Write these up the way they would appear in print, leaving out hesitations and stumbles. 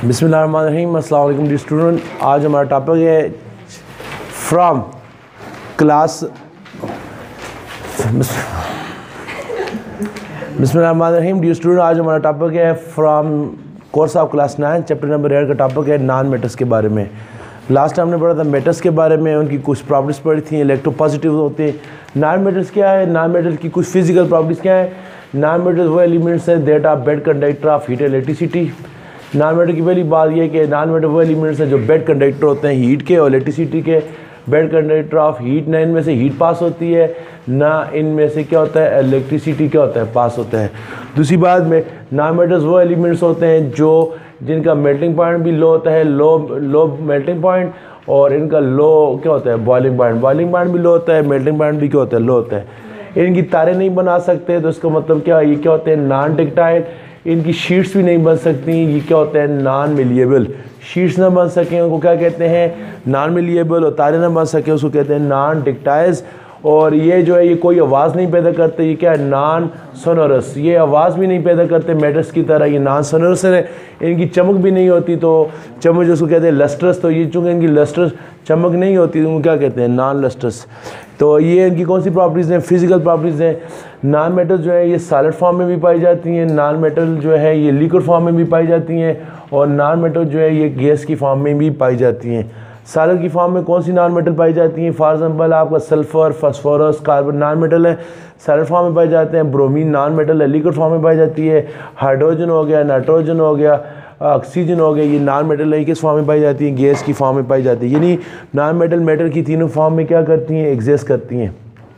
बिस्मिल्लाहिर्रहमानिर्रहीम। अस्सलाम वालेकुम डी स्टूडेंट। आज हमारा टॉपिक है फ्रॉम क्लास बिस्मिल्लाहिर्रहमानिर्रहीम डी स्टूडेंट। आज हमारा टॉपिक है from course of class 9 chapter number 8 का टॉपिक है नॉन मेटल्स के बारे में। लास्ट टाइम हमने पढ़ा था मेटल्स के बारे में, उनकी कुछ प्रॉपर्टीज़ पढ़ी थी। इलेक्ट्रोपॉजिटिव होते हैं। नॉन मेटल्स क्या है? नॉन मेटल की कुछ फिजिकल प्रॉपर्टीज़ क्या है? नॉन मेटल्स वो एलिमेंट्स हैं that are bad conductor of heat electricity. Non metal की पहली बात यह है कि नॉन मेटल वो एलिमेंट्स हैं जो बेड कंडक्टर होते हैं हीट के और इलेक्ट्रिसिटी के। बेड कंडक्टर ऑफ हीट, ना इनमें से हीट पास होती है ना इनमें से क्या होता है इलेक्ट्रिसिटी क्या होता है पास होता है। दूसरी बात में नॉन मेटल्स वो एलिमेंट्स होते हैं जो जिनका मेल्टिंग पॉइंट भी लो होता है, लो मेल्टिंग पॉइंट, और इनका लो क्या होता है बॉइलिंग पॉइंट भी लो होता है, मेल्टिंग पॉइंट भी क्या होता है लो होता है। इनकी तारें नहीं बना सकते तो इसका मतलब क्या, ये क्या होते हैं नॉन टेक्टाइल। इनकी शीट्स भी नहीं बन सकती, ये क्या होता है नॉन मिलिएबल। शीट्स ना बन सकें उनको क्या कहते हैं नॉन मिलिएबल, और तारे ना बन सकें उसको कहते हैं नॉन टेक्टाइल्स। और ये जो है ये कोई आवाज़ नहीं पैदा करते, ये क्या है नॉन सोनोरस। ये आवाज़ भी नहीं पैदा करते मेटल्स की तरह, ये नॉन सोनोरस है। इनकी चमक भी नहीं होती, तो चमक जिसको कहते हैं लस्ट्रस, तो ये चूँकि इनकी लस्ट्रस चमक नहीं होती तो उनको क्या कहते हैं नॉन लस्ट्रस। तो ये इनकी कौन सी प्रॉपर्टीज़ हैं? फिजिकल प्रॉपर्टीज़ हैं। नॉन मेटल जो है ये सॉलिड फॉर्म में भी पाई जाती हैं, नॉन मेटल जो है ये लिक्विड फॉर्म में भी पाई जाती हैं, और नॉन मेटल जो है ये गैस की फॉर्म में भी पाई जाती हैं। सॉलिड की फॉर्म में कौन सी नॉन मेटल पाई जाती हैं? फॉर एग्जांपल आपका sulphur, phosphorus, carbon non metal है, सॉलिड फॉर्म में पाए जाते हैं। ब्रोमीन नॉन मेटल है, लिक्विड फॉर्म में पाई जाती है। हाइड्रोजन हो गया, नाइट्रोजन हो गया, ऑक्सीजन हो गया, ये नॉन मेटल है, किस फॉर्म में पाई जाती है? गैस की फॉर्म में पाई जाती है। यानी नॉन मेटल मेटल की तीनों फॉर्म में क्या करती हैं एग्जिस्ट करती हैं।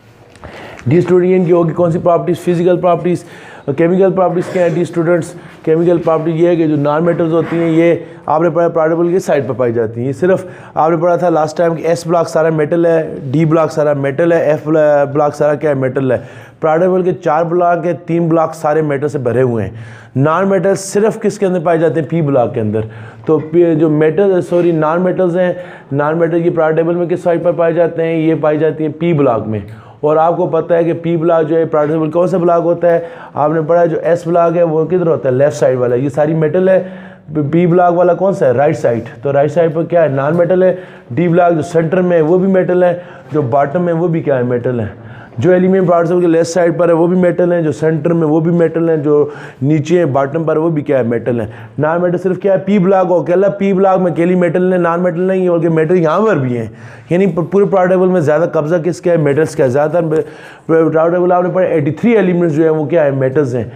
डी स्टूडेंट की होगी कौन सी properties? Physical properties. Chemical properties क्या है डी स्टूडेंट्स? केमिकल प्रॉपर्टी ये है कि जो नॉन मेटल्स होती हैं ये आपने पढ़ा प्रोडेबल की साइड पर पाई जाती हैं। ये सिर्फ आपने पढ़ा था लास्ट टाइम कि एस ब्लॉक सारा मेटल है, डी ब्लॉक सारा मेटल है, एफ ब्लॉक सारा क्या है मेटल है। प्रोडेबल के 4 ब्लॉक है, 3 ब्लॉक सारे मेटल से भरे हुए हैं। नॉन मेटल सिर्फ किसके अंदर पाए जाते हैं? पी ब्लॉक के अंदर। तो जो नॉन मेटल्स हैं, नॉन मेटल की प्रोडेबल में किस साइड पर पाए जाते हैं? ये पाई जाती है पी ब्लॉक में। और आपको पता है कि पी ब्लॉक जो है प्रोडेबल कौन सा ब्लॉक होता है? आपने पढ़ा है जो एस ब्लॉक है वो किधर होता है? लेफ्ट साइड वाला। ये सारी मेटल है। पी ब्लॉक वाला कौन सा है? Right side. तो राइट साइड पर क्या है नॉन मेटल है। डी ब्लॉक जो सेंटर में है वो भी मेटल है, जो बॉटम में वो भी क्या है मेटल है। जो एलिमेंट प्रोडेबल के लेफ्ट साइड पर है वो भी मेटल है, जो सेंटर में वो भी मेटल है, जो नीचे बॉटम पर वो भी क्या है मेटल है। नॉन मेटल सिर्फ क्या है पी ब्लॉक हो, अकेला पी ब्लॉक में अकेली मेटल है, नॉन मेटल नहीं है, बल्कि मेटल यहाँ पर भी हैं। यानी पूरे प्रोडेबल में ज़्यादा कब्जा किसका है? मेटल्स का है। ज़्यादातर प्रोडेबल आपने पढ़ा 83 एलिमेंट्स जो है वो क्या है मेटल्स हैं।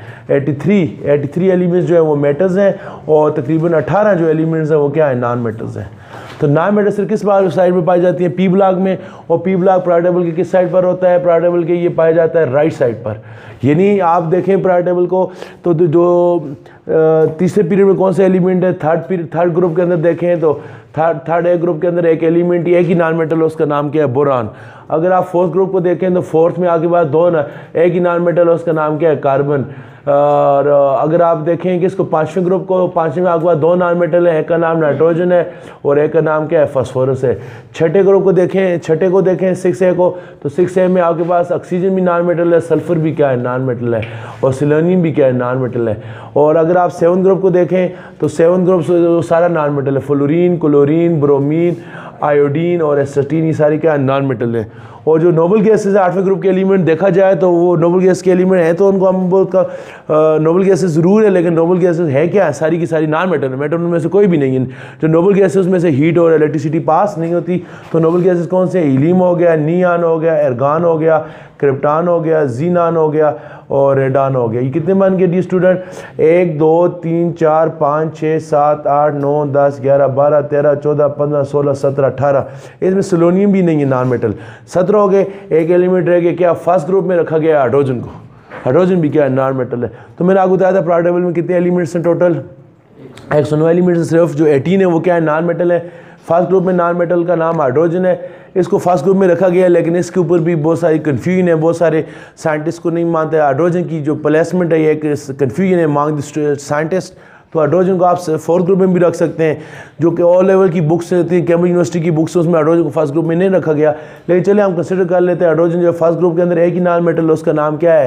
83 एलिमेंट्स जो है वो मेटल्स हैं, और तकरीबन 18 जो एलिमेंट्स हैं वो क्या है नॉन मेटल्स हैं। तो नॉन मेटल सिर्फ किस साइड में पाई जाती है? पी ब्लॉक में। और पी ब्लॉक प्रोडेबल के किस साइड पर होता है? प्रोडेबल के ये पाया जाता है राइट साइड पर। यानी आप देखें प्रोडेबल को तो जो तीसरे पीरियड में कौन सा एलिमेंट है? थर्ड ग्रुप के अंदर देखें तो थर्ड ए ग्रुप के अंदर एक एलिमेंट एक ही नॉन मेटल है, उसका नाम क्या है? बोरान। अगर आप फोर्थ ग्रुप को देखें तो फोर्थ में आगे बाद दो ना एक ही नॉन मेटल है, उसका नाम क्या है? कार्बन। और अगर आप देखें कि इसको पाँचवें ग्रुप को, पाँचवें में आगे बाद 2 नॉन मेटल है, एक का नाम नाइट्रोजन है और एक का नाम क्या है? फास्फोरस है। छठे ग्रुप को देखें, छठे को देखें 6A को, तो 6A में आपके पास ऑक्सीजन भी नॉन मेटल है, सल्फर भी क्या है नॉन मेटल है, और सिलोनियम भी क्या है नॉन मेटल है। और अगर आप 7 ग्रुप को देखें तो 7 ग्रुप सारा नॉन मेटल है। फ्लोरीन, क्लोरीन, ब्रोमीन, आयोडीन और एसिटीन, ये सारी क्या है नॉन मेटल है। और जो नोबल गैसेज है 8वें ग्रुप के एलिमेंट देखा जाए तो वो नोबल गैस के एलिमेंट हैं, तो उनको हम बहुत का नोबल गैसेज ज़रूर है, लेकिन नोबल गैसेज है क्या है? सारी की सारी नॉन मेटल है। मेटल में से कोई भी नहीं है। जो नोबल गैसेज में से हीट और इलेक्ट्रिसिटी पास नहीं होती, तो नोबल गैसेज कौन से? हीलियम हो गया, नियान हो गया, एर्गान हो गया, क्रिप्टॉन हो गया, जीनान हो गया और रेडान हो गया। ये कितने बन गए डी स्टूडेंट? 1 2 3 4 5 6 7 8 9 10 11 12 13 14 15 16 17 18। इसमें सिलोनियम भी नहीं है नॉन मेटल। 17 हो गए। एक एलिमेंट रह गया क्या? फर्स्ट ग्रुप में रखा गया हाइड्रोजन को। हाइड्रोजन भी क्या है नॉन मेटल है। तो मैंने आपको बताया था प्रोडेबल में कितने एलिमेंट्स हैं टोटल? 109 एलिमेंट्स। सिर्फ जो 18 है वो क्या है नॉन मेटल है। फर्स्ट ग्रुप में नॉन मेटल का नाम हाइड्रोजन है, इसको फर्स्ट ग्रुप में रखा गया है, लेकिन इसके ऊपर भी बहुत सारी कन्फ्यूजन है। बहुत सारे साइंटिस्ट को नहीं मानते। हाइड्रोजन की जो प्लेसमेंट है ये एक कन्फ्यूजन है मांग साइंटिस्ट। तो हाइड्रोजन को आप 4th ग्रुप में भी रख सकते हैं, जो कि ऑल लेवल की बुक्स रहती हैं, कैम्ब्रिज यूनिवर्सिटी की बुक्स, उसमें हाइड्रोजन को फर्स्ट ग्रुप में नहीं रखा गया। लेकिन चलिए हम कंसिडर कर लेते हैं हाइड्रोजन जो फर्स्ट ग्रुप के अंदर एक ही नॉन मेटल है, उसका नाम क्या है?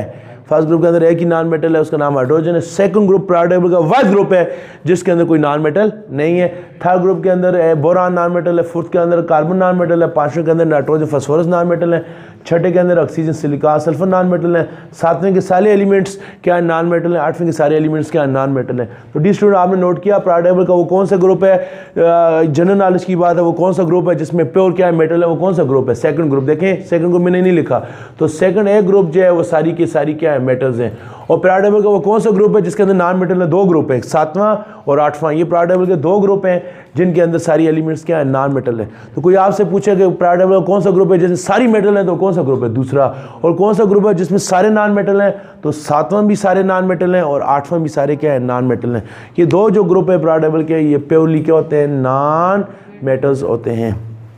फर्स्ट ग्रुप के अंदर एक ही नॉन मेटल है, उसका नाम हाइड्रोजन है। सेकंड ग्रुप पीरियोडिक टेबल का वाइज ग्रुप है जिसके अंदर कोई नॉन मेटल नहीं है। थर्ड ग्रुप के अंदर बोरान नॉन मेटल है, फोर्थ के अंदर कार्बन नॉन मेटल है, पांचवें के अंदर नाइट्रोजन फास्फोरस नॉन मेटल है, छठे के अंदर oxygen silicon sulphur non metal है, सातवें के सारे एलिमेंट्स क्या है नॉन मेटल है, आठवें के सारे एलिमेंट्स क्या है नॉन मेटल है। तो डी स्टूडेंट आपने नोट किया पीरियोडिक टेबल का वो कौन सा ग्रुप है, जनरल नॉलेज की बात है, वो कौन सा ग्रुप है जिसमें प्योर क्या है मेटल है, वो कौन सा ग्रुप है, सेकंड ग्रुप। देखें सेकंड ग्रुप मैंने नहीं लिखा, तो सेकंड एक ग्रुप जो है वो सारी की सारी क्या है मेटल्स हैं। और पीरियोडिक टेबल का वो कौन सा ग्रुप है जिसके अंदर नॉन मेटल है, दो ग्रुप है, सातवां और आठवां, ये पीरियोडिक टेबल के दो ग्रुप हैं जिनके अंदर सारी एलिमेंट्स क्या है नॉन मेटल है। तो कोई आपसे पूछे कि पीरियोडिक टेबल का कौन सा ग्रुप है जिसमें सारी मेटल है, तो कौन सा ग्रुप है, दूसरा। और कौन सा ग्रुप है जिसमें सारे नॉन मेटल हैं, तो सातवां भी सारे नॉन मेटल हैं और आठवां भी सारे क्या है नॉन मेटल हैं। ये दो जो ग्रुप है पीरियोडिक टेबल के, ये प्योरली क्या होते हैं, नॉन मेटल्स होते हैं।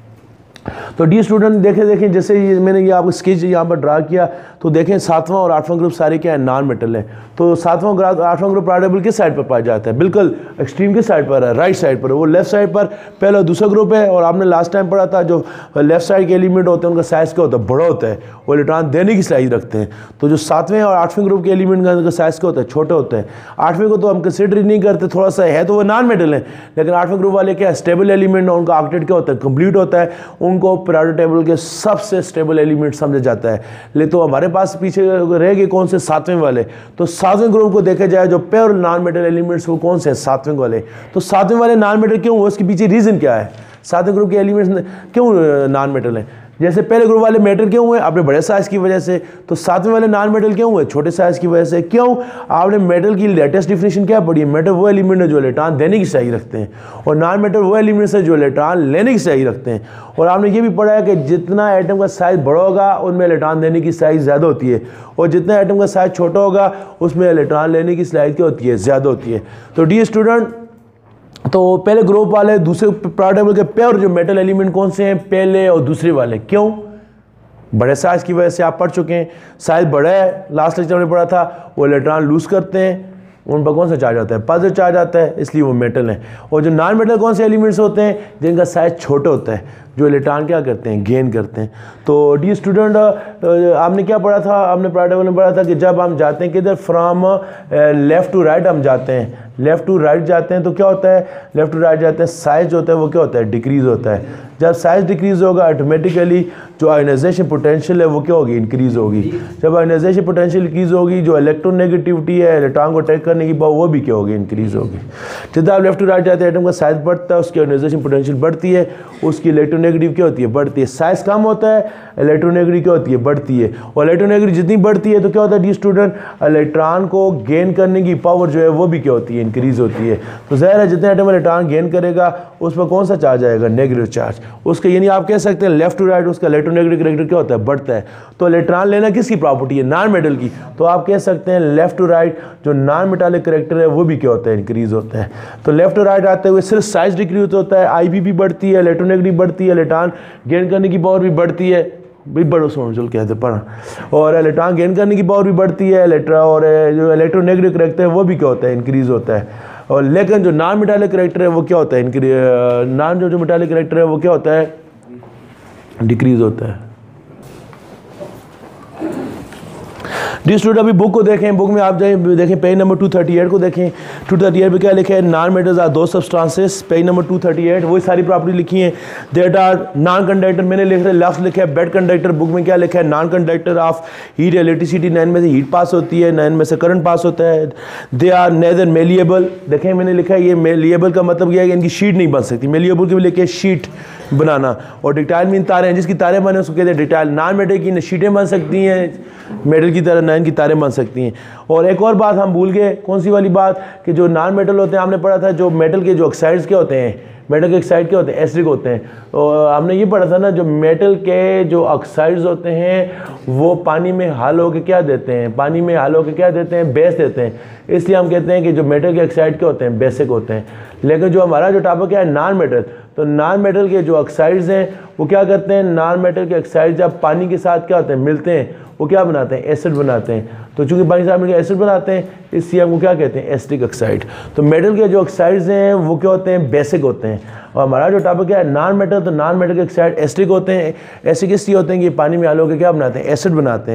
तो डी स्टूडेंट देखें जैसे मैंने ये आपको स्केच यहाँ पर ड्रा किया, तो देखें सातवां और आठवां ग्रुप सारे क्या है नॉन मेटल है। तो सातवां आठवां ग्रुप पीरियोडिक टेबल किस साइड पर पाया जाता है, बिल्कुल एक्सट्रीम किस साइड पर है, राइट साइड पर, वो लेफ्ट साइड पर पहला दूसरा ग्रुप है। और आपने लास्ट टाइम पढ़ा था जो लेफ्ट साइड के एलिमेंट होते हैं उनका साइज क्या होता है, बड़ा होता है, वो इलेक्ट्रॉन देने की साइज रखते हैं। तो जो सातवें और आठवें ग्रुप के एलिमेंट का साइज क्या होता है, छोटे होते हैं। आठवें को तो हम कंसिडर ही नहीं करते, थोड़ा सा है तो वो नॉन मेटल है, लेकिन आठवें ग्रुप वाले क्या स्टेबल एलिमेंट, उनका ऑक्टेट क्या होता है, कंप्लीट होता है, उनको पीरियोडिक टेबल के सबसे स्टेबल एलिमेंट समझा जाता है। ले तो हमारे पास पीछे रह गए कौन से, सातवें वाले। तो सातवें ग्रुप को देखा जाए जो प्योर नॉन मेटल एलिमेंट्स वो कौन से हैं, सातवें वाले। तो सातवें वाले नॉन मेटल क्यों हुए, उसके पीछे रीजन क्या है, सातवें ग्रुप के एलिमेंट्स क्यों नॉन मेटल हैं। जैसे पहले ग्रुप वाले मेटल क्यों हुए, अपने बड़े साइज की वजह से, तो सातवें वाले नॉन मेटल क्यों हुए, छोटे साइज की वजह से। क्यों, आपने मेटल की लेटेस्ट डिफिनेशन क्या पढ़ी है, मेटल वो एलिमेंट है जो इलेक्ट्रॉन देने की सही रखते हैं, और नॉन मेटल वो एलिमेंट्स है जो इलेक्ट्रॉन लेने की सही रखते हैं। और आपने ये भी पढ़ा है कि जितना एटम का साइज बड़ा होगा उनमें इलेक्ट्रॉन देने की साइज ज़्यादा होती है, और जितना एटम का साइज छोटा होगा उसमें इलेक्ट्रॉन लेने की साइज क्या होती है, ज़्यादा होती है। तो डी स्टूडेंट, तो पहले ग्रुप वाले दूसरे पीरियोडिक टेबल के प्योर जो मेटल एलिमेंट कौन से हैं, पहले और दूसरे वाले। क्यों, बड़े साइज की वजह से आप पढ़ चुके हैं, साइज बड़ा है, लास्ट लेक्चर में पढ़ा था, वो इलेक्ट्रॉन लूज करते हैं, उन पर कौन सा चार्ज आता है, पॉजिटिव चार्ज आता है, इसलिए वो मेटल है। और जो नॉन मेटल कौन से एलिमेंट्स होते हैं, जिनका साइज छोटा होता है, जो इलेक्ट्रॉन क्या करते हैं, गेन करते हैं। तो डी स्टूडेंट आपने क्या पढ़ा था, आपने पीरियोडिक टेबल में पढ़ा था कि जब हम जाते हैं किधर, फ्रॉम लेफ्ट टू राइट हम जाते हैं, लेफ्ट टू राइट जाते हैं तो क्या होता है, लेफ्ट टू राइट जाते हैं, साइज होता है वो क्या होता है, डिक्रीज होता है। जब साइज डिक्रीज होगा ऑटोमेटिकली जो आयोनाइजेशन पोटेंशियल है वो क्या होगी, इंक्रीज होगी। जब आयोनाइजेशन पोटेंशियल इंक्रीज होगी, जो इलेक्ट्रोनेगेटिविटी है, इलेक्ट्रॉन को अटैक करने की पावर, वो भी क्या होगी, इंक्रीज होगी। जब आप लेफ्ट टू राइट जाते हैं, एटम का साइज बढ़ता है, उसकी आयोनाइजेशन पोटेंशियल बढ़ती है, उसकी इलेक्ट्रोनेगेटिव क्या होती है, बढ़ती है। साइज कम होता है, इलेक्ट्रोनेगेटिव क्या होती है, बढ़ती है। और इलेक्ट्रोनेगेटिव जितनी बढ़ती है तो क्या होता है डी स्टूडेंट, इलेक्ट्रॉन को गेन करने की पावर जो है वो भी क्या होती है, इंक्रीज होती है। तो ज़ाहिर है जितने एटम इलेक्ट्रॉन गेन करेगा उस पर कौन सा चार्ज आएगा, नेगेटिव चार्ज। उसके यानी आप कह सकते हैं लेफ्ट टू राइट उसका इलेक्ट्रोनेगेटिव करैक्टर क्या होता है, बढ़ता है। तो इलेक्ट्रॉन लेना किसकी प्रॉपर्टी है, नॉन मेटल की। तो आप कह सकते हैं लेफ्ट टू राइट जो नॉन मेटालिक करैक्टर है वो भी क्या होता है, इंक्रीज होता है। तो लेफ्ट टू राइट आते हुए सिर्फ साइज डिक्रीज होता है, IB भी बढ़ती है, इलेक्ट्रोनेगेटिव बढ़ती है, इलेक्ट्रॉन गेन करने की पावर भी बढ़ती है, भी बड़ो सोचल कहते पढ़ा, और इलेक्ट्रॉन गेन करने की पावर भी बढ़ती है, और जो इलेक्ट्रोनेगेटिव करैक्टर है वो भी क्या होता है, इंक्रीज होता है। और लेकिन जो नॉन मेटालिक करैक्टर है वो क्या होता है, नॉन जो मेटालिक करैक्टर है वो क्या होता है, डिक्रीज होता है। डी स्टूडेंट अभी बुक को देखें, बुक में आप जाए देखें पेज नंबर 238 को देखें। 238 पे क्या लिखा है, non metals are those substances, page number 238 वही सारी प्रॉपर्टी लिखी है। दैट आर नॉन कंडक्टर, मैंने लिख लास्ट लिखा है बेड कंडक्टर, बुक में क्या लिखा है, non conductor of heat electricity, 9 में से हीट पास होती है, 9 में से करंट पास होता है। दे आर नेदर मेलिएबल, देखें मैंने लिखा है ये मेलिएबल का मतलब यह है कि इनकी शीट नहीं बन सकती, मेलिएबल के भी लिखे शीट बनाना। और डिक्टाइल मीन तारे हैं, जिसकी तारें बने उसको कहते हैं डिक्टाइल। नॉन मेटल की शीटें बन सकती हैं, मेटल की तरह नॉन की तारें बन सकती हैं। और एक और बात हम भूल गए, कौन सी वाली बात, कि जो नॉन मेटल होते हैं हमने पढ़ा था, जो मेटल के जो ऑक्साइड्स क्या होते हैं, मेटल के ऑक्साइड क्या होते हैं, एसिडिक होते हैं। और हमने ये पढ़ा था ना, जो मेटल के जो ऑक्साइड्स होते हैं वो पानी में हाल होकर क्या देते हैं, पानी में हाल होकर क्या देते हैं, बेस देते हैं। इसलिए हम कहते हैं कि जो मेटल के ऑक्साइड क्या होते हैं, बेसिक होते हैं। लेकिन जो हमारा जो टॉपिक है नॉन मेटल, तो नॉन मेटल के जो ऑक्साइड्स हैं वो क्या करते हैं, नॉन मेटल के ऑक्साइड जब पानी के साथ क्या होते हैं, मिलते हैं, वो क्या बनाते हैं, एसिड बनाते हैं। तो चूंकि पानी के साथ मिलकर एसिड बनाते हैं, इसलिए हम क्या कहते हैं, एसिटिक ऑक्साइड। तो मेटल के जो ऑक्साइड्स हैं वो क्या होते हैं, बेसिक होते हैं। और हमारा जो टॉपिक है नॉन मेटल, तो नॉन मेटल के ऑक्साइड एसिटिक होते हैं। एसिडिक इसलिए होते हैं कि पानी में हाल होकर क्या बनाते हैं, एसिड बनाते हैं।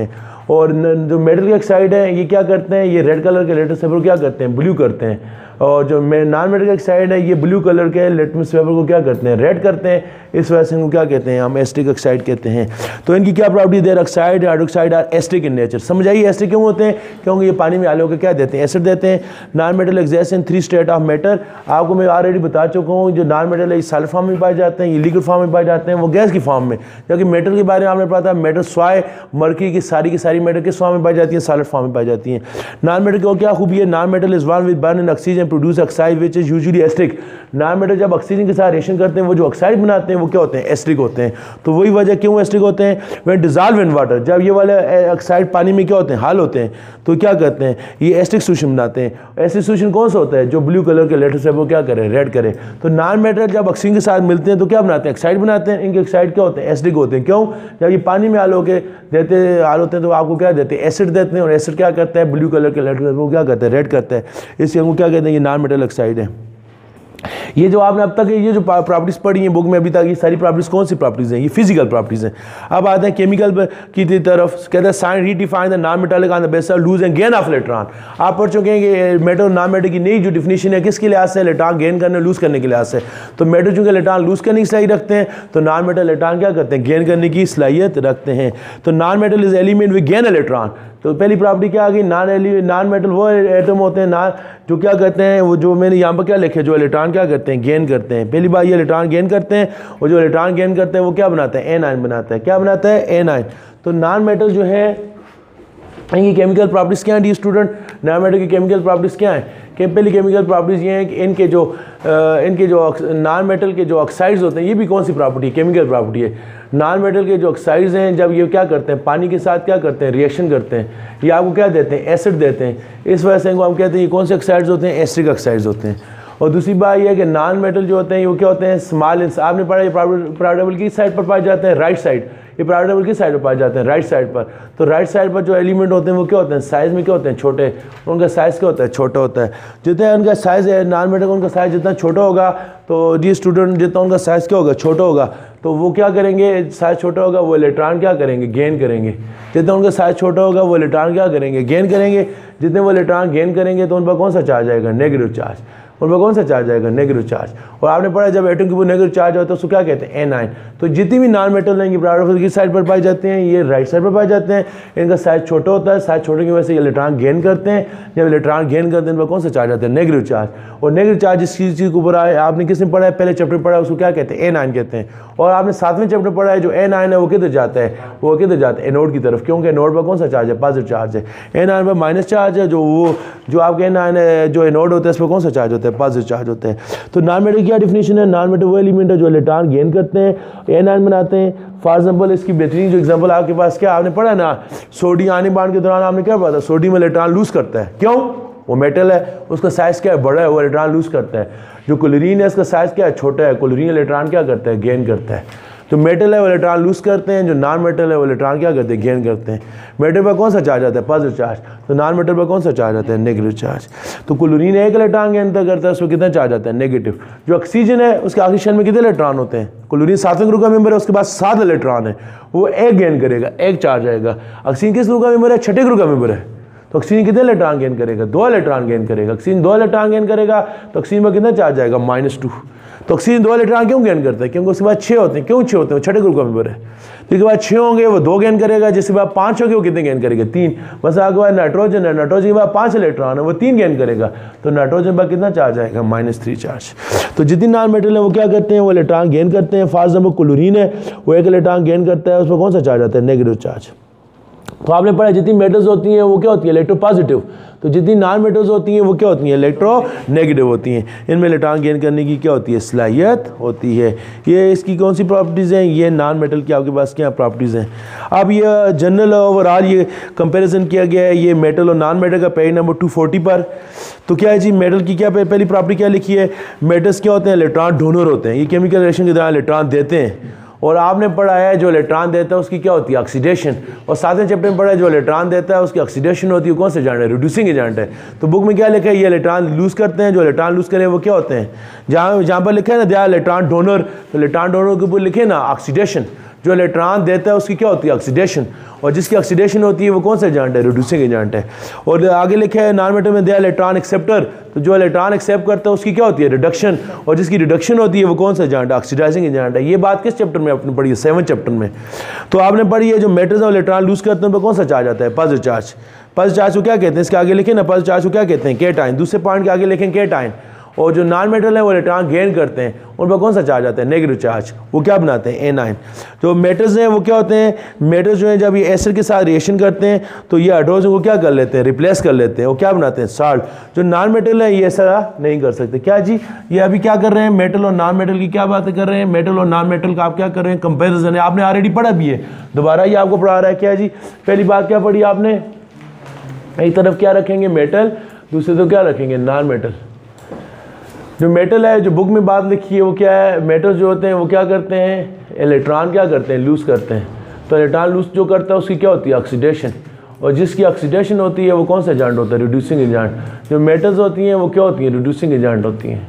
और जो मेटल के ऑक्साइड है ये क्या करते हैं, ये रेड कलर के लिटमस पेपर को क्या करते हैं, ब्लू करते हैं। और जो नॉन मेटल ऑक्साइड है ये ब्लू कलर के लिटमस पेपर को क्या करते हैं, रेड करते हैं। इस वजह से इनको क्या कहते हैं, हम एस्टिक ऑक्साइड कहते हैं। तो इनकी क्या property, their oxide hydroxide are acidic in nature. समझ आइए एस्टिक क्यों होते हैं, क्योंकि ये पानी में आले होकर क्या देते हैं, एसिड देते हैं। Non metal exist in 3 state of matter. आपको मैं ऑलरेडी बता चुका हूँ, जो नॉन मेटल है ये सॉलिड फॉर्म में पाए जाते हैं, ये लिक्विड फॉर्म में पाए जाते हैं, वो गैस की फॉर्म में। जबकि मेटल के बारे में आपने पता है, मेटल स्वाय मर्क्यूरी की सारी मेटल किस फॉर्म में पाई जाती है, सॉलिड फॉर्म में पाई जाती हैं। नॉन मेटल की क्या खूबी है, non metal is one with burn in oxygen produce oxide which is usually acidic. Non metal जब ऑक्सीजन के साथ रिएक्शन करते हैं, वो जो ऑक्साइड बनाते हैं वो क्या होते हैं, एस्टिक होते हैं। तो वही वजह क्यों एस्टिक होते हैं, व्हेन डिसॉल्व इन वाटर, जब ये वाले ऑक्साइड पानी में क्या होते हैं, हाल होते हैं, तो क्या करते हैं, ये एस्टिक सोल्यूशन बनाते हैं। एस्टिक सोल्यूशन कौन सा होता है, जो ब्लू कलर के लेटर्स है वो क्या करें, रेड करें। तो नॉन मेटल जब ऑक्सीजन के साथ मिलते हैं तो क्या बनाते हैं, ऑक्साइड बनाते हैं। इनके ऑक्साइड क्या होते हैं, एसिडिक होते हैं। क्यों, जब ये पानी में हाल होके हाल होते हैं तो आपको क्या देते हैं, एसिड देते हैं। और एसिड क्या करता है, ब्लू कलर के लेटर्स वो क्या करते हैं, रेड करता है। इसलिए हमको क्या कहते हैं, ये नॉन मेटल ऑक्साइड है। ये जो आपने अब तक ये जो प्रॉपर्टीज पढ़ी हैं बुक में अभी तक, ये सारी प्रॉपर्टीज कौन सी प्रॉपर्टीज हैं, ये फिजिकल प्रॉपर्टीज हैं। अब आते हैं केमिकल की तरफ। कहते हैं science redefine the non metallic on the basis of lose and gain of electron. आप पढ़ चुके हैं कि मेटल और नॉन मेटल की नई जो डिफिनेशन है किसके लिहाज से, इलेक्ट्रॉन गेन करने लूज करने के लिहाज से। तो मेटल चूंकि इलेक्ट्रॉन लूज करने की सलाहियत रखते हैं, तो नॉन मेटल इलेक्ट्रॉन क्या करते हैं, गेन करने की सलाहियत रखते हैं। तो non metal is element with gain electron. तो पहली प्रॉपर्टी क्या आ गई, नॉन मेटल वो एटम होते हैं जो क्या करते हैं, वो जो मैंने यहाँ पर क्या लिखे, जो इलेक्ट्रॉन क्या करते हैं, गेन करते हैं। पहली बार ये इलेक्ट्रॉन गेन करते हैं, और जो इलेक्ट्रॉन गेन करते हैं वो क्या बनाते हैं, एनायन बनाता है। क्या बनाता है, एनायन। तो नॉन मेटल जो है इनकी केमिकल प्रॉपर्टीज क्या हैं डी स्टूडेंट, नॉन मेटल की केमिकल प्रॉपर्टीज क्या हैं। कि पहली केमिकल प्रॉपर्टीज ये हैं कि इनके जो नॉन मेटल के जो ऑक्साइड्स होते हैं, ये भी कौन सी प्रॉपर्टी है, केमिकल प्रॉपर्टी है। नॉन मेटल के जो ऑक्साइड्स हैं जब ये क्या करते हैं, पानी के साथ क्या करते हैं, रिएक्शन करते हैं, ये आपको क्या देते हैं, एसिड देते हैं। इस वजह से इनको हम कहते हैं ये कौन से ऑक्साइड्स होते हैं, एसिडिक ऑक्साइड्स होते हैं। और दूसरी बात यह है कि नॉन मेटल जो होते हैं वो क्या होते हैं, स्मॉल। आपने पढ़ा ये प्रायोरिटी की साइड पर पाए जाते हैं, राइट साइड। ये प्रायोरिटी की साइड पर पाए जाते हैं, राइट साइड पर। तो राइट साइड पर जो एलिमेंट होते हैं वो क्या होते हैं, साइज़ में क्या होते हैं, छोटे। उनका साइज़ क्या होता है, छोटा होता है। जितना उनका साइज़ है नॉन मेटल का, उनका साइज़ जितना छोटा होगा, तो जी स्टूडेंट जितना उनका साइज़ क्या होगा, छोटा होगा, तो वो क्या करेंगे, साइज़ छोटा होगा, वो इलेक्ट्रॉन क्या करेंगे, गेन करेंगे। जितना उनका साइज़ छोटा होगा वो इलेक्ट्रॉन क्या करेंगे, गेन करेंगे। जितने वो इलेक्ट्रॉन गेन करेंगे तो उन पर कौन सा चार्ज आएगा, नेगेटिव चार्ज। उन पर कौन सा चार्ज आएगा, नेगेटिव चार्ज। और आपने पढ़ा जब एटम के ऊपर नेगेटिव चार्ज होता है उसको क्या कहते हैं, एनायन। तो जितनी भी नॉन मेटल हैं ये प्रायोरिटी की साइड पर पाए जाते हैं, ये राइट साइड पर पाए जाते हैं। इनका साइज छोटा होता है, साइज छोटे की वजह से ये इलेक्ट्रॉन गेन करते हैं। जब इलेक्ट्रॉन गेन करते हैं इन पर कौन सा चार्ज आता है, नेगेटिव चार्ज। और नेगेटिव चार्ज जिस चीज़ के ऊपर आए, आपने किसने पढ़ा है, पहले चैप्टर पढ़ा है, उसको क्या कहते हैं, एनायन कहते हैं। और आपने 7वें चैप्टर पढ़ा है जो एनायन है वो किधर जाता है, वो किधर जाता है, एनोड की तरफ। क्योंकि एनोड पर कौन सा चार्ज है, पॉजिटिव चार्ज है। एनायन पर माइनस चार्ज है, जो आपके एनायन है जो एनोड होता है इस पर कौन सा चार्ज होता है, पॉजिटिव चार्ज होता है। तो नॉन मेटल क्या डिफिनेशन है, नॉन मेटल वो एलिमेंट है जो इलेक्ट्रॉन गेन करते हैं, एनायन बनाते हैं। फॉर एग्जाम्पल इसकी बेहतरीन जो एग्जाम्पल आपके पास क्या आपने पढ़ा ना, सोडियम आयन बॉन्ड के दौरान आपने क्या पढ़ा था, सोडियम इलेक्ट्रॉन लूज करता है। क्यों, वो मेटल है, उसका साइज क्या है, बड़ा है, वो इलेक्ट्रॉन लूज करता है। जो क्लोरीन है इसका साइज क्या है, छोटा है, क्लोरीन इलेक्ट्रॉन क्या करता है, गेन करता है। जो मेटल है वो इलेक्ट्रॉन लूज करते हैं, जो नॉन मेटल है वो इलेक्ट्रॉन क्या करते हैं, गेन करते हैं। मेटल पर कौन सा चार्ज आता है, पॉजिटिव चार्ज। तो नॉन मेटल पर कौन सा चार्ज आता है, नेगेटिव चार्ज। तो क्लोरीन एक इलेक्ट्रॉन गेन करता है, उसमें कितना चार्ज आता है, नेगेटिव। जो ऑक्सीजन है उसके आखिरी शेल में कितने इलेक्ट्रॉन होते हैं, क्लोरीन 7वें ग्रुप का मेंबर है, उसके पास 7 इलेक्ट्रॉन है, वो एक गेन करेगा, एक चार्ज आएगा। ऑक्सीजन किस ग्रुप का मेंबर है, 6ठे ग्रुप का मेंबर है। तो ऑक्सीजन कितने इलेक्ट्रॉन गेन करेगा, 2 इलेक्ट्रॉन गेन करेगा। ऑक्सीजन 2 इलेक्ट्रॉन गेन करेगा तो ऑक्सीजन में कितना चार्ज आएगा, -2। तो ऑक्सीजन 2 इलेक्ट्रॉन क्यों गेन करता है, क्योंकि उसके बाद 6 होते हैं। क्यों 6 होते हैं, 6ठे ग्रुप का मेंबर है। तो इसके बाद 6 होंगे वो 2 गेन करेगा, जिसके बाद 5 होंगे वो कितने गेन करेगा, 3। बस आगे बाद नाइट्रोजन है, नाइट्रोजन के बाद 5 इलेक्ट्रॉन है, वो 3 गेन करेगा। तो नाइट्रोजन पर कितना चार्ज आएगा, -3 चार्ज। तो जितनी नॉन मेटल है वो क्या करते हैं, वो इलेक्ट्रॉन गेन करते हैं। फॉर एग्जाम्पल क्लोरीन है वो 1 इलेक्ट्रॉन गेन करता है, उसमें कौन सा चार्ज आता है, नेगेटिव चार्ज। तो आपने पढ़ा जितनी मेटल्स होती हैं वो क्या होती है, इलेक्ट्रो पॉजिटिव। तो जितनी नॉन मेटल्स होती हैं वो क्या होती हैं, इलेक्ट्रो नेगेटिव होती हैं। इनमें इलेक्ट्रॉन गेन करने की क्या होती है, सलाहियत होती है। ये इसकी कौन सी प्रॉपर्टीज़ हैं, ये नॉन मेटल की आपके पास क्या प्रॉपर्टीज़ हैं। अब ये जनरल ओवरऑल ये कंपैरिजन किया गया है, ये मेटल और नॉन मेटल का पेज नंबर 240 पर। तो क्या है जी, मेटल की क्या पहली प्रॉपर्टी क्या लिखी है, मेटल्स क्या होते हैं, इलेक्ट्रॉन डोनर होते हैं। ये केमिकल रिएक्शन के दौरान इलेक्ट्रॉन देते हैं। और आपने पढ़ा है जो इलेक्ट्रॉन देता है उसकी क्या होती है, ऑक्सीडेशन। और 7वें चैप्टर में पढ़ा है जो इलेक्ट्रॉन देता है उसकी ऑक्सीडेशन होती है, कौन से एजेंट है, रिड्यूसिंग एजेंट है। तो बुक में क्या लिखा है, ये इलेक्ट्रॉन लूज करते हैं। जो इलेक्ट्रॉन लूज करें वो क्या होते हैं, जहाँ पर लिखा है ना, दे आर इलेक्ट्रॉन डोनर, तो इलेक्ट्रॉन डोनर के ऊपर लिखे ना ऑक्सीडेशन। जो इलेक्ट्रॉन देता है उसकी क्या होती है ऑक्सीडेशन, और जिसकी ऑक्सीडेशन होती है वो कौन सा एजेंट है, रिड्यूसिंग एजेंट है। और आगे लिखा है नॉन मेटल में दिया इलेक्ट्रॉन एक्सेप्टर, तो जो इलेक्ट्रॉन एक्सेप्ट करता है उसकी क्या होती है रिडक्शन, और जिसकी रिडक्शन होती है वो कौन सा एजेंट है, ऑक्सीडाइजिंग एजेंट है। ये बात किस चैप्टर में आपने पढ़ी है, 7th चैप्टर में। तो आपने पढ़ी है जो मेटल्स और इलेक्ट्रॉन लूज करते हैं उन पर कौन सा चार्ज आता है, पॉजिटिव चार्ज। पॉजिटिव चार्ज को क्या कहते हैं, इसके आगे लिखें ना, पॉजिटिव चार्ज को क्या कहते हैं, केटाइन। दूसरे पॉइंट के आगे लिखें केटाइन। और जो नॉन मेटल है वो इलेक्ट्रॉन गेन करते हैं, उन पर कौन सा चार्ज आता है, नेगेटिव चार्ज। वो क्या बनाते हैं, एनाइन। जो मेटल्स हैं वो क्या होते हैं, मेटल्स जो हैं जब ये एसिड के साथ रिएक्शन करते हैं तो ये हाइड्रोजन को क्या कर लेते हैं, रिप्लेस कर लेते हैं, वो क्या बनाते हैं, साल्ट। जो नॉन मेटल है ये ऐसा नहीं कर सकते। क्या जी, ये अभी क्या कर रहे हैं, मेटल और नॉन मेटल की क्या बातें कर रहे हैं, मेटल और नॉन मेटल का आप क्या कर रहे हैं, कंपेरिजन है। आपने ऑलरेडी पढ़ा भी है, दोबारा ये आपको पढ़ा रहा है। क्या जी, पहली बात क्या पढ़ी आपने, एक तरफ क्या रखेंगे मेटल, दूसरी तरफ क्या रखेंगे नॉन मेटल। जो मेटल है, जो बुक में बात लिखी है वो क्या है, मेटल जो होते हैं वो क्या करते हैं, इलेक्ट्रॉन क्या करते हैं, लूज करते हैं। तो इलेक्ट्रॉन लूज जो करता है उसकी क्या होती है, ऑक्सीडेशन, और जिसकी ऑक्सीडेशन होती है वो कौन सा एजेंट होता है, रिड्यूसिंग एजेंट। जो मेटल्स होती हैं वो क्या होती हैं, रिड्यूसिंग एजेंट होती हैं।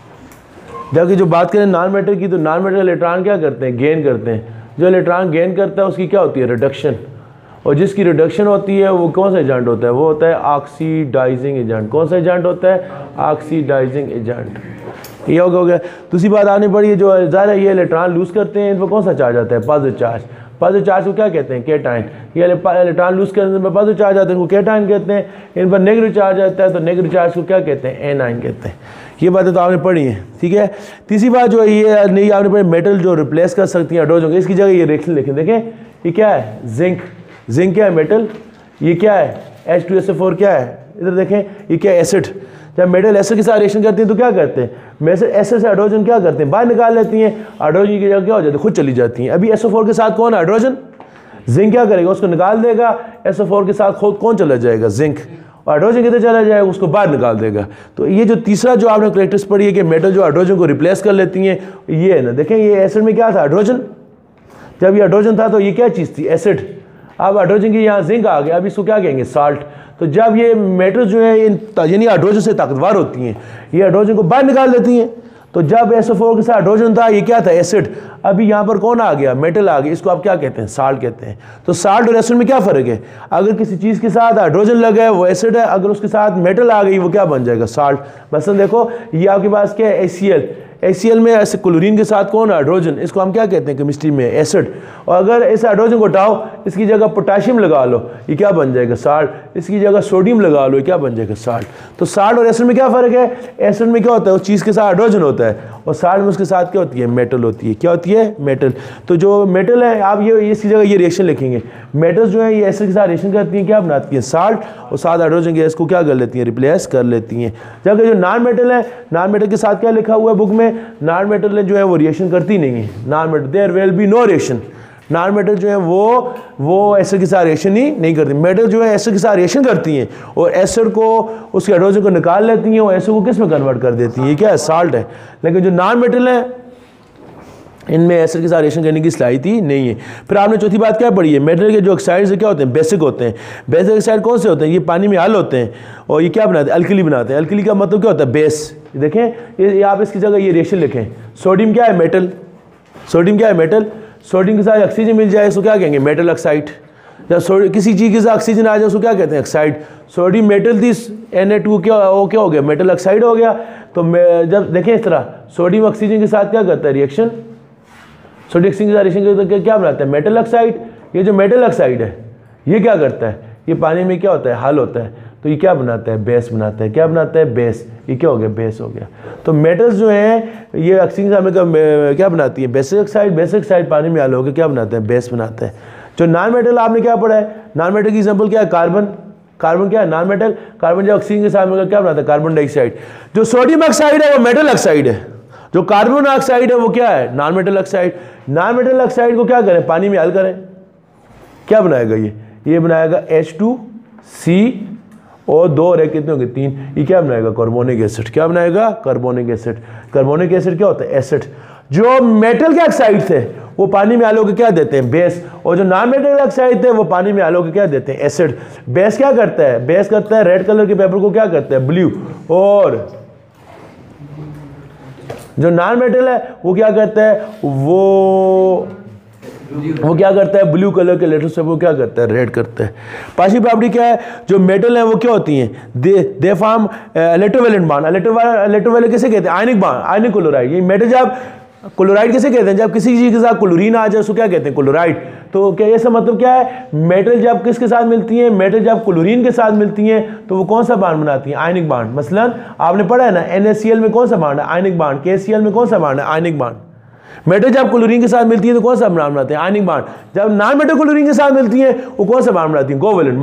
जबकि जो बात करें नॉन मेटल की, तो नॉन मेटल इलेक्ट्रॉन क्या करते हैं, गेन करते हैं। जो इलेक्ट्रॉन गेन करता है उसकी क्या होती है, रिडक्शन, और जिसकी रिडक्शन होती है वो कौन सा एजेंट होता है, वो होता है ऑक्सीडाइजिंग एजेंट। कौन सा एजेंट होता है, ऑक्सीडाइजिंग एजेंट। ये हो गया। दूसरी बात आनी पड़ी है, जो ज़्यादा ये इलेक्ट्रॉन लूज करते हैं इन पर कौन सा चार्ज आता है, पॉजिटिव चार्ज। पॉजिटिव चार्ज को क्या कहते हैं, केटाइन। ये इलेक्ट्रॉन लूज करने पर पॉजिटिव चार्ज आता है, इनको केटाइन कहते हैं। इन पर नेगेटिव चार्ज आता है तो नेगेटिव चार्ज को क्या कहते हैं, एनाइन कहते हैं। ये बातें तो आपने पढ़ी हैं, ठीक है। तीसरी बात जो है ये नहीं आपने पढ़ी, मेटल जो रिप्लेस कर सकती हैं हाइड्रोजन, इसकी जगह ये रिएक्शन लिखें। देखें ये क्या है, जिंक। जिंक क्या है, मेटल। ये क्या है, H2SO4 क्या है, इधर देखें ये क्या है, एसिड। जब मेटल एसिड के साथ रिएक्शन करती है तो क्या करते हैं, मेटल एसिड से हाइड्रोजन क्या करते हैं, बाहर निकाल लेती हैं। हाइड्रोजन की जगह क्या हो जाती है, खुद चली जाती हैं। अभी SO4 के साथ कौन है, हाइड्रोजन। जिंक क्या करेगा, उसको निकाल देगा। SO4 के साथ खुद कौन चला जाएगा, जिंक। और हाइड्रोजन किधर चला जाएगा, उसको बाहर निकाल देगा। तो ये जो तीसरा जो आपने कैरेक्टरिस्टिक पढ़ी है कि मेटल जो हाइड्रोजन को रिप्लेस कर लेती हैं, ये है ना। देखें ये एसिड में क्या था, हाइड्रोजन। जब ये हाइड्रोजन था तो ये क्या चीज़ थी, एसिड। अब हाइड्रोजन की यहाँ जिंक आ गया, अब इसको क्या कहेंगे, साल्ट। तो जब ये मेटल जो है यानी हाइड्रोजन से ताकतवर होती हैं, ये हाइड्रोजन को बाहर निकाल देती हैं। तो जब SO4 के साथ हाइड्रोजन था ये क्या था, एसिड। अभी यहाँ पर कौन आ गया, मेटल आ गया, इसको आप क्या कहते हैं, साल्ट कहते हैं। तो साल्ट और एसिड में क्या फ़र्क है, अगर किसी चीज़ के साथ हाइड्रोजन लगा है वो एसिड है, अगर उसके साथ मेटल आ गई वो क्या बन जाएगा, साल्ट। मसलन देखो ये आपके पास क्या है, HCl। HCl में ऐसे क्लोरीन के साथ कौन, हाइड्रोजन, इसको हम क्या कहते हैं केमिस्ट्री में, एसिड। और अगर इस हाइड्रोजन को हटाओ, इसकी जगह पोटाशियम लगा लो, ये क्या बन जाएगा, साल्ट। इसकी जगह सोडियम लगा लो, ये क्या बन जाएगा, साल्ट। तो साल्ट और एसिड में क्या फ़र्क है, एसिड में क्या होता है, उस चीज़ के साथ हाइड्रोजन होता है, और साल्ट में उसके साथ क्या होती है, मेटल होती है। क्या होती है, मेटल। तो जो मेटल है आप ये इसकी जगह ये रिएक्शन लिखेंगे। मेटल्स जो है ये एसिड के साथ रिएक्शन करती हैं, क्या बनाती हैं, साल्ट, और साथ हाइड्रोजन गैस को क्या कर लेती हैं, रिप्लेस कर लेती हैं। जबकि जो नॉन मेटल है, नॉन मेटल के साथ क्या लिखा हुआ है बुक में, नॉन मेटल जो है वो रिएक्शन करती नहीं है। Non metal there will be no reaction. Non metal जो है वो एसिड के साथ रिएक्शन ही नहीं करती। मेटल जो है एसिड के साथ रिएक्शन करती हैं और एसिड को उसके हाइड्रोजन को निकाल लेती हैं और एसिड को किस में कन्वर्ट कर देती हैं, ये क्या है, साल्ट है। लेकिन जो नॉन मेटल है इनमें एसिड के साथ रिएक्शन करने की सलाहियत ही नहीं है। फिर आपने चौथी बात क्या पढ़ी है, मेटल के जो ऑक्साइड्स क्या होते हैं, बेसिक होते हैं। बेसिक ऑक्साइड कौन से होते हैं, ये पानी में हल होते हैं और ये क्या बनाते हैं, अल्कली बनाते हैं। अल्कली का मतलब क्या होता है, बेस। देखें ये आप इसकी जगह ये रिएक्शन लिखें। सोडियम क्या है, मेटल। सोडियम क्या है, मेटल। सोडियम के साथ ऑक्सीजन मिल जाए इसको क्या कहेंगे, मेटल ऑक्साइड। जब किसी चीज़ के साथ ऑक्सीजन आ जाए उसको क्या कहते हैं, ऑक्साइड। सोडियम मेटल थी, Na2 क्या हो गया, मेटल ऑक्साइड हो गया। तो जब देखें इस तरह सोडियम ऑक्सीजन के साथ क्या करता है, रिएक्शन। सोडियम ऑक्सीजन के साथ रिएक्शन करके क्या बनाता है, मेटल ऑक्साइड। ये जो मेटल ऑक्साइड है ये क्या करता है, ये पानी में क्या होता है, हल होता है, तो ये क्या बनाता है, बेस बनाता है। क्या बनाता है, बेस। ये क्या हो गया, बेस हो गया। तो मेटल्स जो हैं ये ऑक्सीजन का क्या बनाती है, बेसिक ऑक्साइड। बेसिक ऑक्साइड पानी में हल होकर क्या बनाते हैं, बेस बनाता है। जो नॉन मेटल आपने क्या पढ़ा है, नॉन मेटल की एग्जांपल क्या है, कार्बन। कार्बन क्या है, नॉन मेटल। कार्बन जो ऑक्सीजन के साथ मिलकर क्या बनाता है, कार्बन डाइऑक्साइड। जो सोडियम ऑक्साइड है वो मेटल ऑक्साइड है। जो कार्बन ऑक्साइड है वो क्या है, non metal oxide. Non metal oxide को क्या करें, पानी में हल करें, क्या बनाएगा ये बनाएगा H2C और 2 और 1 कितने होंगे, 3। ये क्या बनाएगा, कार्बोनिक एसिड। क्या बनाएगा, कार्बोनिक एसिड। कार्बोनिक एसिड क्या होता है, एसिड। जो मेटल के ऑक्साइड थे वो पानी में हल होकर क्या देते हैं, बेस। और जो नॉन मेटल ऑक्साइड थे वो पानी में हल होकर क्या देते हैं, एसिड। बेस क्या करता है, बेस करता है रेड कलर के पेपर को क्या करता है, ब्लू। और जो नॉन मेटल है वो क्या करता है, वो वो क्या करता है, ब्लू कलर के लेटर से वो क्या करता है, रेड करता है। पांचवी प्रॉपर्टी क्या है, जो मेटल है वो क्या होती हैं, they form electrovalent bond. Electrovalent किसे कहते हैं, आयनिक बॉन्ड, आयनिक क्लोराइड। ये मेटल जब क्लोराइड किसे कहते हैं, जब किसी चीज़ के साथ क्लोरीन आ जाए उसको क्या कहते हैं, क्लोराइड। तो क्या ये मतलब क्या है, मेटल जब किसके साथ मिलती हैं, मेटल जब क्लोरीन के साथ मिलती हैं तो वो कौन सा बॉन्ड बनाती हैं, आयनिक बॉन्ड। मसलन आपने पढ़ा है ना, NaCl में कौन सा बॉन्ड है, आयनिक बॉन्ड। KCl में कौन सा बॉन्ड है, आयनिक बॉन्ड। मेटल जब क्लोरीन के साथ मिलती है तो कौन सा बॉन्ड बनाते हैं, आयनिक बॉन्ड। जब नॉन मेटल क्लोरीन के साथ मिलती है वो कौन सा बॉन्ड बनाती हैं, कोवैलेंट।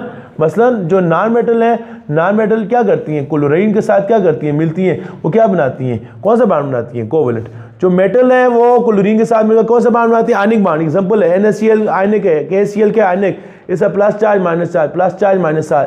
मसलन जो नॉन मेटल है, नॉन मेटल क्या करती हैं, क्लोरीन के साथ क्या करती हैं, मिलती हैं, वो क्या बनाती हैं, कौन सा बॉन्ड बनाती हैं, कोवैलेंट। जो मेटल है वो क्लोरीन के साथ मिलकर कौन सा बॉन्ड बनाती है, आयनिक बॉन्ड। एग्जांपल है NaCl आयनिक है, KCl क्या आयनिक, इसका plus charge minus charge, plus charge minus charge.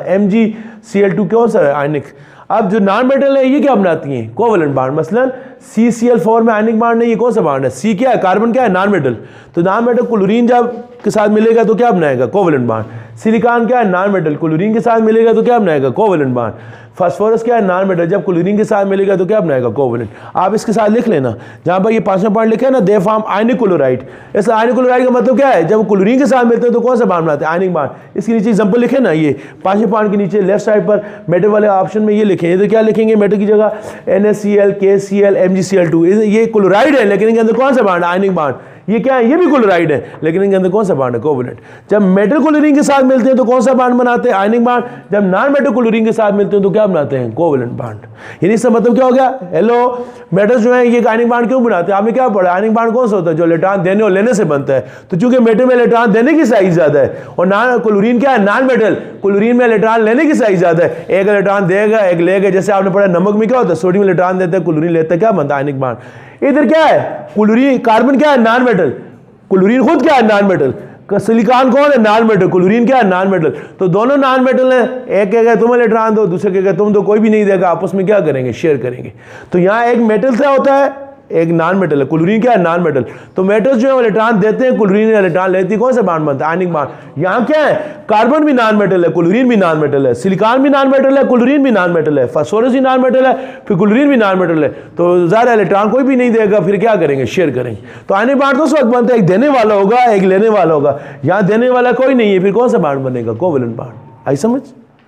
MgCl2 कौन सा है, आयनिक। अब जो नॉन मेटल है ये क्या बनाती हैं, कोवैलेंट बॉन्ड। मसलन CCl4 में आयनिक बॉन्ड नहीं, ये कौन सा बॉन्ड है, C क्या है, कार्बन क्या है, नॉन मेटल। तो नॉन मेटल क्लोरीन जब के साथ मिलेगा तो क्या बनाएगा, कोवैलेंट बॉन्ड। सिलिकॉन क्या है, नॉन मेटल, क्लोरीन के साथ मिलेगा तो क्या बनाएगा, कोवैलेंट बॉन्ड। फास्फोरस क्या है, नॉन मेटल, जब क्लोरीन के साथ मिलेगा तो क्या बनाएगा, कोवैलेंट। आप इसके साथ लिख लेना, जहां पर ये पांचवा पॉइंट लिखे है ना, दे फॉर्म आयनिक क्लोराइड। इस आयनिक क्लोराइड का मतलब क्या है, जब क्लोरीन के साथ मिलते हैं तो कौन सा बॉन्ड बनाते हैं, आयनिक बॉन्ड। इसके नीचे एग्जांपल लिखे ना, ये पांचवें पॉइंट के नीचे लेफ्ट साइड पर मेटल वाले ऑप्शन में ये लिखें। इधर क्या लिखेंगे, मेटल की जगह NaCl, KCl, MgCl2। ये क्लोराइड है लेकिन इनके अंदर कौन सा बॉन्ड है, आयनिक बॉन्ड। ये क्या है, ये भी क्लोराइड है लेकिन इनके अंदर कौन सा बॉन्ड है, कोवैलेंट। जब मेटल क्लोरीन के साथ मिलते हैं तो कौन सा बॉन्ड बनाते हैं, आयनिक बॉन्ड। जब नॉन मेटल क्लोरीन के साथ मिलते हैं तो क्या बनाते हैं, कोवैलेंट बॉन्ड। यानी इसका मतलब क्या हो गया, हेलो, मेटल्स जो है ये आयनिक बॉन्ड क्यों बनाते हैं, आपने क्या पढ़ा, आयनिक बॉन्ड कौन सा होता है, जो इलेक्ट्रॉन देने और लेने से बनता है। तो चूंकि मेटल में इलेक्ट्रॉन देने की साइज ज्यादा है और नॉन क्लोरीन क्या है, नॉन मेटल, क्लोरीन में इलेक्ट्रॉन लेने की साइज ज्यादा है। एक इलेक्ट्रॉन देगा एक लेगा, जैसे आपने पढ़ा नमक में क्या होता है, सोडियम इलेक्ट्रॉन देता है, क्लोरीन लेता है, क्या बनता है, आयनिक बॉन्ड। इधर क्या है, क्लोरीन, कार्बन क्या है, नॉन मेटल, क्लोरीन खुद क्या है, नॉन मेटल। सिलिकॉन कौन है, नॉन मेटल, क्लोरीन क्या है, नॉन मेटल। तो दोनों नॉन मेटल हैं, एक कहेगा तुम इलेक्ट्रॉन दो, दूसरे कहेगा तुम दो, कोई भी नहीं देगा, आपस में क्या करेंगे, शेयर करेंगे। तो यहाँ एक मेटल क्या होता है, एक नॉन मेटल है, क्लोरीन क्या है, नॉन मेटल। तो मेटल्स जो है इलेक्ट्रॉन देते हैं, क्लोरीन इलेक्ट्रॉन लेती है, कौन सा बॉन्ड बनता है, आयनिक बॉन्ड। यहाँ क्या है, कार्बन भी नॉन मेटल है, क्लोरीन भी नॉन मेटल है, सिलिकॉन भी नॉन मेटल है, क्लोरीन भी नॉन मेटल है, फास्फोरस भी नॉन मेटल है, फिर क्लोरीन भी नॉन मेटल है। तो ज़्यादा इलेक्ट्रॉन कोई भी नहीं देगा, फिर क्या करेंगे, शेयर करेंगे। तो आयनिक बॉन्ड तो उस वक्त बनता है, एक देने वाला होगा एक लेने वाला होगा। यहाँ देने वाला कोई नहीं है, फिर कौन सा बॉन्ड बनेगा, कोवैलेंट बॉन्ड। आई समझ।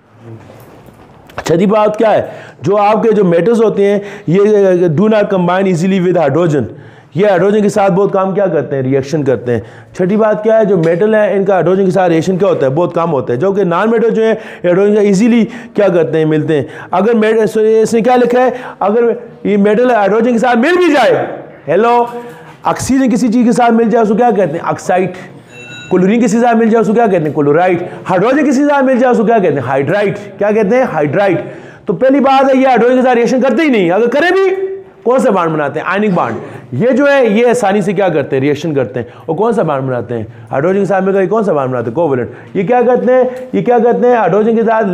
छठी बात क्या है, जो आपके जो मेटल्स होते हैं ये do not combine easily with hydrogen. ये हाइड्रोजन के साथ बहुत काम क्या करते हैं, रिएक्शन करते हैं। छठी बात क्या है, जो मेटल है इनका हाइड्रोजन के साथ रिएक्शन क्या होता है, बहुत कम होता है। जो कि नॉन मेटल जो है हाइड्रोजन का इजीली क्या करते हैं, मिलते हैं। अगर इसने क्या लिखा है, अगर ये मेटल हाइड्रोजन के साथ मिल भी जाए, हेलो, ऑक्सीजन किसी चीज़ के साथ मिल जाए उसको क्या कहते हैं, ऑक्साइड। क्लोरीन किसी साथ मिल जाए उसको क्या कहते हैं, क्लोराइड। हाइड्रोजन किसी साथ मिल जाए उसको क्या कहते हैं, हाइड्राइड। क्या कहते हैं, हाइड्राइड। तो पहली बात है ये हाइड्रोजन के साथ रिएक्शन करते ही नहीं, अगर करें भी कौन सा बॉन्ड बनाते हैं, आयनिक बॉन्ड। ये जो है ये आसानी से क्या करते हैं, रिएक्शन करते हैं। और कौन सा बॉन्ड बनाते हैं, हाइड्रोजन के साथ मिलकर कौन सा बॉन्ड बनाते हैं, कोवैलेंट। ये क्या करते हैं, ये क्या करते हैं, हाइड्रोजन के साथ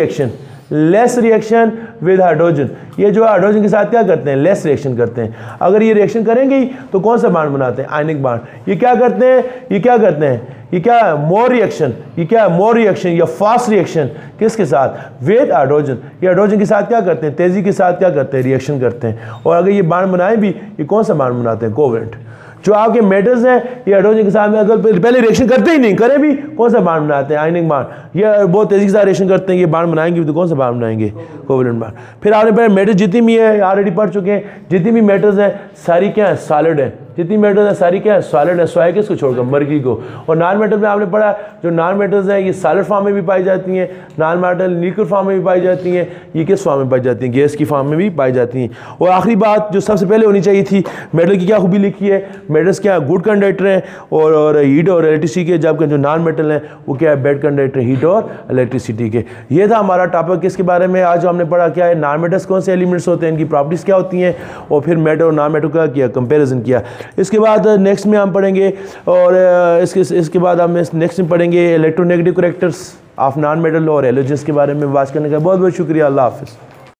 लेस रिएक्शन विद हाइड्रोजन। ये जो हाइड्रोजन के साथ क्या करते हैं, लेस रिएक्शन करते हैं। अगर ये रिएक्शन करेंगे ही तो कौन सा बॉन्ड बनाते हैं, आयनिक बॉन्ड। ये क्या करते हैं, ये क्या करते हैं, ये क्या मोर रिएक्शन, ये क्या मोर रिएक्शन या फास्ट रिएक्शन किसके साथ, विद हाइड्रोजन। ये हाइड्रोजन के साथ क्या करते हैं, तेजी के साथ क्या करते हैं, रिएक्शन करते हैं। और अगर ये बॉन्ड बनाए भी, ये कौन सा बॉन्ड बनाते हैं, कोवैलेंट। जो आपके मेटल्स हैं ये हाइड्रोजन के साथ में अगर पहले रिएक्शन करते ही नहीं, करें भी कौन सा बॉन्ड बनाते हैं, आयनिक बॉन्ड। ये बहुत तेजी के साथ रिएक्शन करते हैं, ये बॉन्ड बनाएंगे तो कौन सा बॉन्ड बनाएंगे, कोवैलेंट बॉन्ड। फिर आपने पहले मेटल जितनी भी है ऑलरेडी पढ़ चुके हैं, जितनी भी मेटल्स हैं सारी क्या है, सॉलिड है। जितनी मेटल्स हैं सारी क्या है, सॉलिड है, स्वाय किसको छोड़कर, मर्क्यूरी को। और नॉन मेटल में आपने पढ़ा जो नॉन मेटल्स हैं ये सॉलिड फॉर्म में भी पाई जाती हैं, नॉन मेटल लिक्विड फॉर्म में भी पाई जाती हैं, ये किस फॉर्म में पाई जाती हैं, गैस की फॉर्म में भी पाई जाती हैं। और आखिरी बात जो सबसे पहले होनी चाहिए थी, मेटल की क्या खूबी लिखी है, मेटल्स क्या गुड कंडक्टर हैं और हीट और इलेक्ट्रिसिटी के, जबकि जो नॉन मेटल हैं वो क्या है, बैड कंडक्टर हीट और इलेक्ट्रिसिटी के। ये था हमारा टॉपिक किसके बारे में आज जो हमने पढ़ा, क्या है नॉन मेटल्स कौन से एलिमेंट्स होते हैं, इनकी प्रॉपर्टीज़ क्या होती हैं, और फिर मेटल और नॉन मेटल का किया कंपेरिजन किया। इसके बाद नेक्स्ट में हम पढ़ेंगे और इसके बाद हम नेक्स्ट में पढ़ेंगे electronegative characters of non metal और एलोजेंस के बारे में बात करने का। बहुत बहुत शुक्रिया, अल्लाह हाफिज़।